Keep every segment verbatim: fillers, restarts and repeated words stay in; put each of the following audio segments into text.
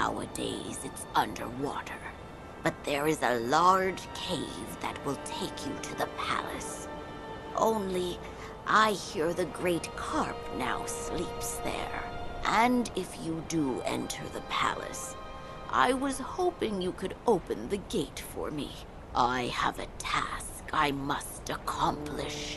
Nowadays, it's underwater. But there is a large cave that will take you to the palace. Only, I hear the great carp now sleeps there. And if you do enter the palace, I was hoping you could open the gate for me. I have a task I must accomplish.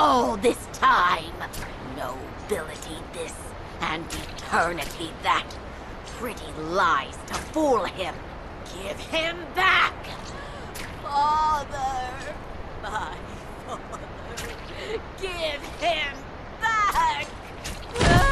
all this time. Nobility this, and eternity that. Pretty lies to fool him. Give him back! Father! My father! Give him back!